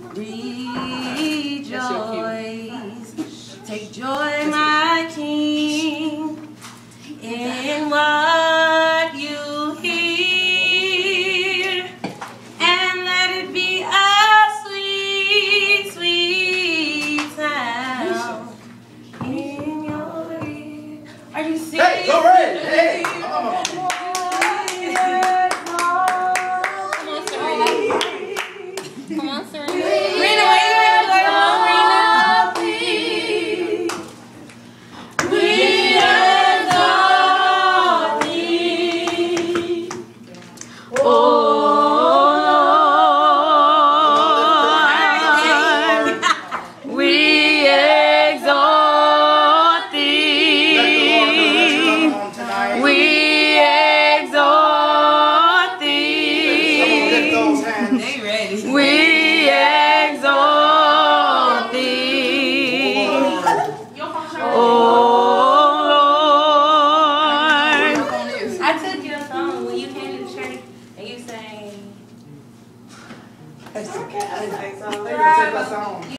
Rejoice, take joy, my King, in what you hear, and let it be a sweet, sweet sound in your ear. Are you serious? Hey, go right. Hey, come on. Come on, Serena. Rena, where you at? Come on, Rena. We exalt thee, oh Lord. We exalt thee. We exalt thee. They ready. We exalt thee, oh Lord. I took your song when you came to church and you sang. That's okay. I didn't think so.